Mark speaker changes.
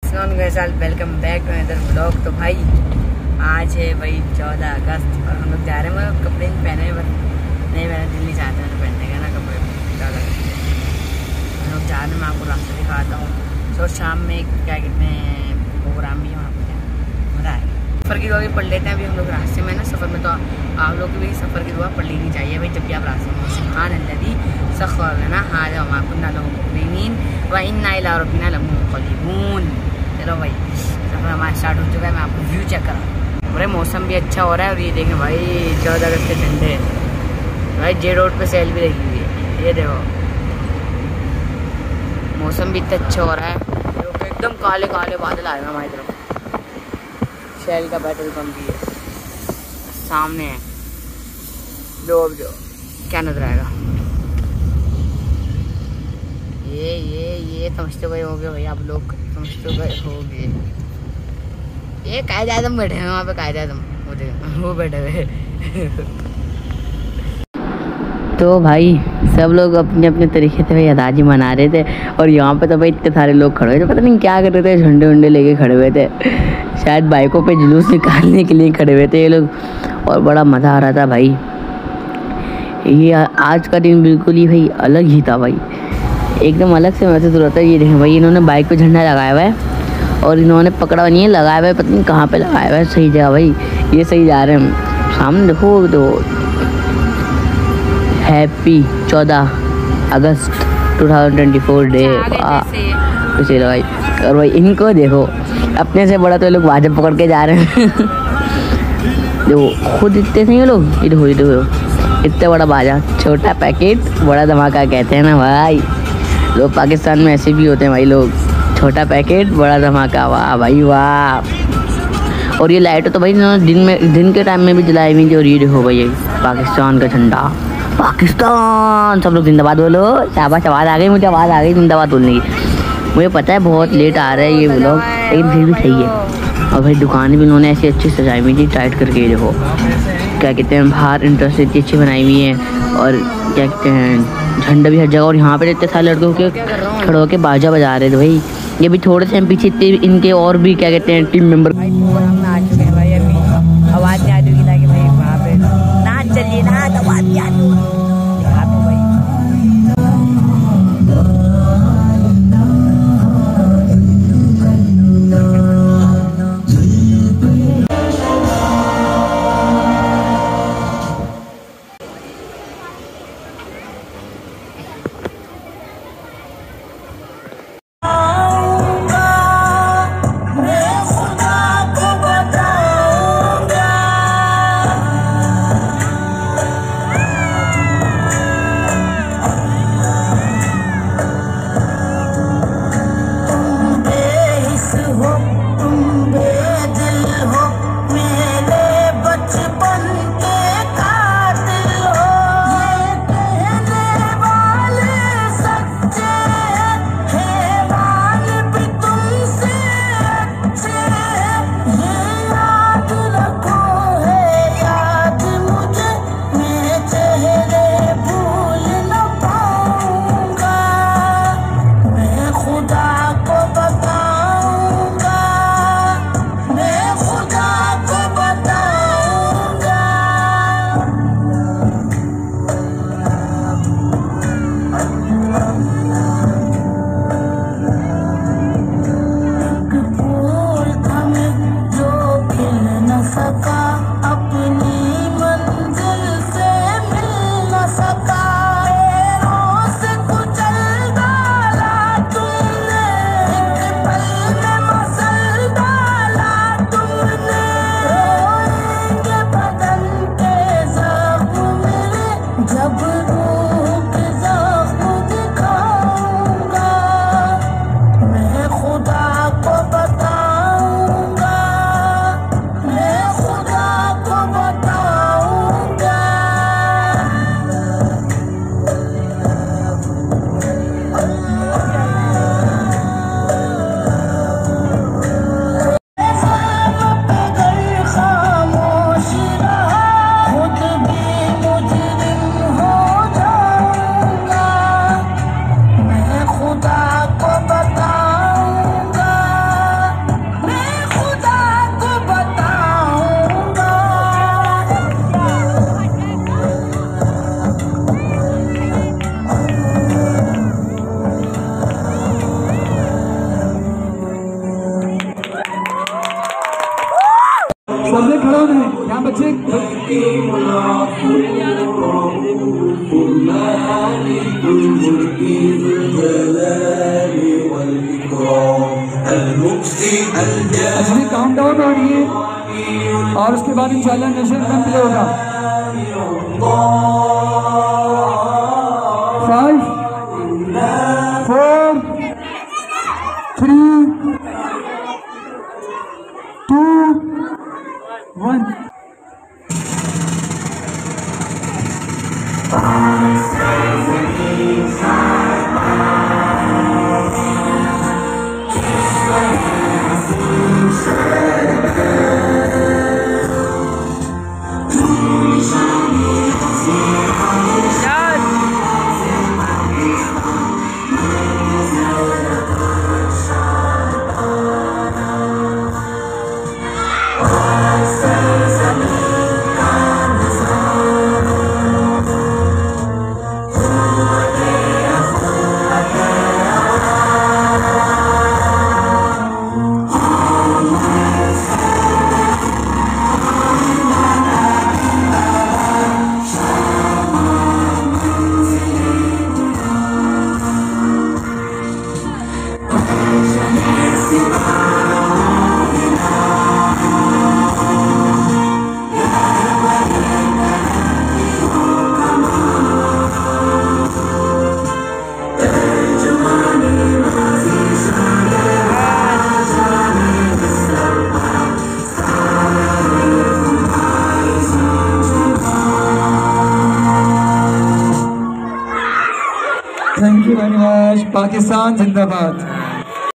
Speaker 1: Welcome back to another blog. तो भाई आज है भाई 14 अगस्त और हम लोग जा रहे हैं। मैं कपड़े पहने हैं, नहीं मैंने दिल नहीं चाहता मैंने पहनने का ना कपड़े 14 अगस्त हम लोग जा रहे हैं। मैं आपको रास्ता दिखाता हूँ। तो शाम में क्या कहते हैं प्रोग्राम भी है वहाँ पर, मज़ा आएगा। सफ़र की दुआ भी पढ़ लेते हैं अभी हम लोग रास्ते में ना। सफ़र में तो आप लोग की भी सफ़र की दुआ पढ़ लेनी चाहिए भाई जब भी आप रास्ते में। सुभान अल्लज़ी सख़्ख़रना हाज़ा वमा कुन्ना लहू मुक़रिनीन व इन्ना इला रब्बिना लमुनक़लिबून। चलो भाई सफ़र हमारा स्टार्ट हो चुका है। मैं आपको व्यू चेक करा। पूरे मौसम भी अच्छा हो रहा है और ये देखें भाई 14 अगस्त के झंडे भाई जे रोड पे सेल भी लगी हुई है। ये देखो मौसम भी इतना अच्छा हो रहा है, एकदम काले काले बादल आए हैं हमारी तरफ। शेल का पेट्रोल पंप भी है सामने है। जो क्या नजर आएगा ये समझते गए होंगे भाई आप लोग, समझते गए होंगे। ये कायदे आज़म बैठे हैं वहाँ पे, कायदे आज़म वो बैठे हुए। तो भाई सब लोग अपने अपने तरीके से भाई आज़ादी मना रहे थे और यहाँ पे तो भाई इतने सारे लोग खड़े हुए थे, पता नहीं क्या कर रहे थे। झंडे वंडे लेके खड़े हुए थे, शायद बाइकों पे जुलूस निकालने के लिए खड़े हुए थे ये लोग। और बड़ा मज़ा आ रहा था भाई। ये आज का दिन बिल्कुल ही भाई अलग ही था भाई, एकदम अलग से महसूस हो रहा था। ये देखें भाई इन्होंने बाइक पे झंडा लगाया हुआ है और इन्होंने पकड़ा नहीं है, लगाया हुआ है पता नहीं कहाँ पे लगाया हुआ है। सही जगह भाई, ये सही जा रहे हैं हम। सामने देखो तो हैप्पी 14 अगस्त 2024 डे। कुछ भाई और भाई इनको देखो, अपने से बड़ा तो ये लोग भाजपा पकड़ के जा रहे हैं। देखो खुद इतने सही लोग, ये देखो इतना बड़ा बाजा, छोटा पैकेट बड़ा धमाका कहते हैं ना भाई। लोग पाकिस्तान में ऐसे भी होते हैं भाई लोग, छोटा पैकेट बड़ा धमाका। वाह भाई वाह। और ये लाइट तो भाई दिन के टाइम में भी जलाई हुई थी। और ये देखो भाई पाकिस्तान का झंडा, पाकिस्तान। सब लोग जिंदाबाद बोलो। शाबाश, आवाज़ आ गई, मुझे आवाज़ आ गई जिंदाबाद बोलने की। मुझे पता है बहुत लेट आ रहा है ये व्लॉग, लेकिन फिर भी सही है। और भाई दुकानें भी उन्होंने ऐसी अच्छी सजाई हुई थी टाइट करके। देखो क्या कहते हैं बाहर इंटरेस्ट इतनी अच्छी बनाई हुई है और क्या कहते हैं झंडा भी हर जगह। और यहाँ पे इतने सारे लड़कों के खड़े होकर बाजा बजा रहे थे भाई। ये भी थोड़े से पीछे इतने इनके और भी क्या कहते हैं टीम मेंबर भाई प्रोग्राम में आ चुके हैं भाई। अभी आवाज़ नहीं आ रही कि भाई वहाँ पे नाच चलिए ना, आवाज़ नहीं आ रही।
Speaker 2: अभी काउंटडाउन हो रही है और उसके बाद इंशाल्लाह नेशनल एंथम प्ले होगा। 5 4 3 2 1। Thank you very much. Pakistan जिंदाबाद।